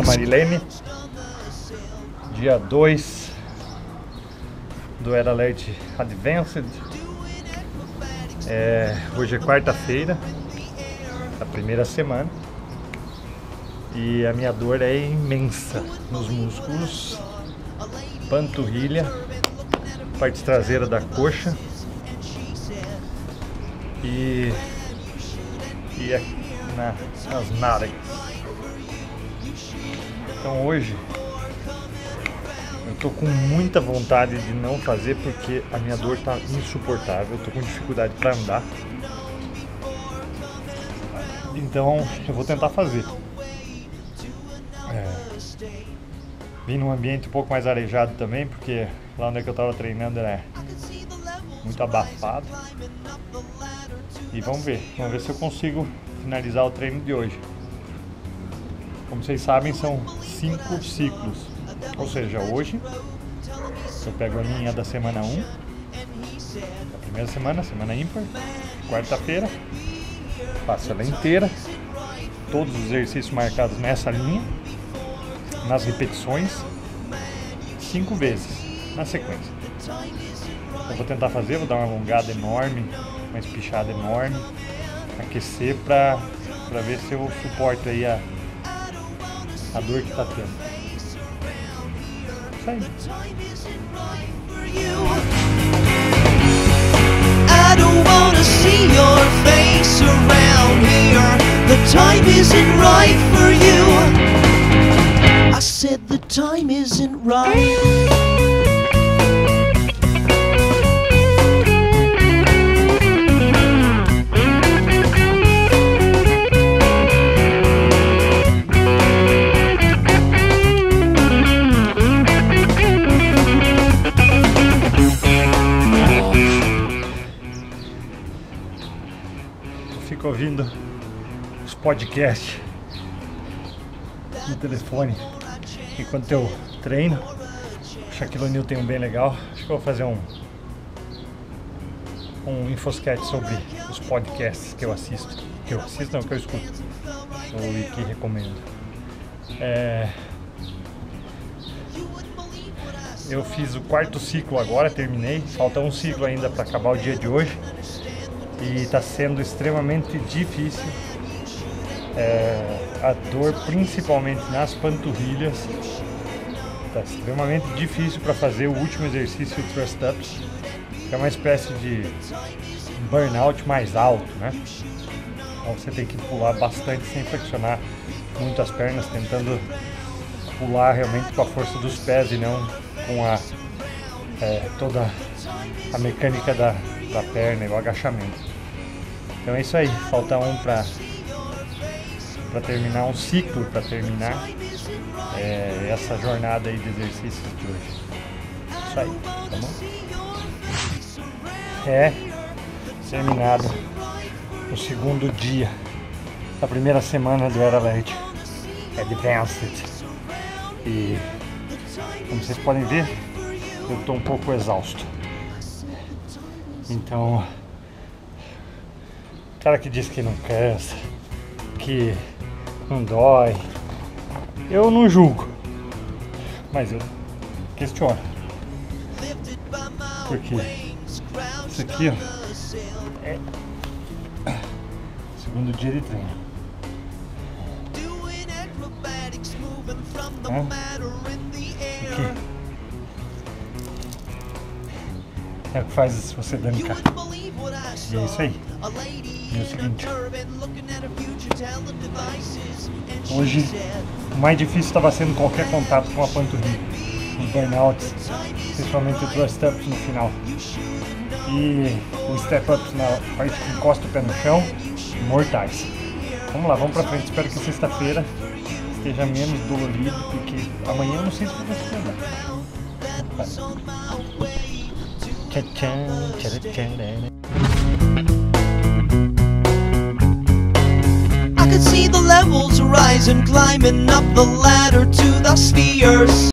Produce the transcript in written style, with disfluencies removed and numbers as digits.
Marilene. Dia 2 do Era Alert Advanced. Hoje é quarta-feira da primeira semana e a minha dor é imensa nos músculos, panturrilha, parte traseira da coxa e nas nádegas. Então hoje eu tô com muita vontade de não fazer porque a minha dor tá insuportável, eu tô com dificuldade para andar. Então eu vou tentar fazer. Vim num ambiente um pouco mais arejado também, porque lá onde é que eu tava treinando era muito abafado. E vamos ver se eu consigo finalizar o treino de hoje. Como vocês sabem, são 5 ciclos. Ou seja, hoje eu pego a linha da semana 1, da primeira semana, semana ímpar, quarta-feira, faço ela inteira, todos os exercícios marcados nessa linha, nas repetições, 5 vezes, na sequência. Eu vou tentar fazer, vou dar uma alongada enorme, uma espichada enorme, aquecer para ver se eu suporto aí a dor que tá tendo. Isso aí. I don't wanna see your face around here. The time isn't right for you. I said the time isn't right. Fico ouvindo os podcasts no telefone enquanto eu treino. O Shaquille O'Neal tem um bem legal. Acho que eu vou fazer um infosquete sobre os podcasts que eu assisto. Que eu escuto. E que recomendo. Eu fiz o 4º ciclo agora, terminei. Falta um ciclo ainda para acabar o dia de hoje. E está sendo extremamente difícil. A dor, principalmente nas panturrilhas, está extremamente difícil para fazer o último exercício, o thrust ups, que é uma espécie de burnout mais alto, né? Então você tem que pular bastante sem flexionar muito as pernas, tentando pular realmente com a força dos pés e não com toda a mecânica da perna e o agachamento. Então é isso aí, falta um para terminar um ciclo, para terminar essa jornada aí de exercícios de hoje. Isso aí, tá bom? Terminado o 2º dia da primeira semana do Era Alert Advanced. E como vocês podem ver, eu estou um pouco exausto. Então, o cara que diz que não cansa, que não dói, eu não julgo, mas eu questiono. Porque isso aqui, ó, é o 2º dia de treino. Aqui é o que faz você danicar. E é isso aí. E é o seguinte, hoje o mais difícil estava sendo qualquer contato com a panturrilha, os burnouts, principalmente o thrust ups no final e os step ups na parte que encosta o pé no chão, mortais. Vamos lá, vamos pra frente. Espero que sexta-feira esteja menos dolorido, porque amanhã eu não sei se eu vou conseguir andar. I could see the levels rising, climbing up the ladder to the spheres.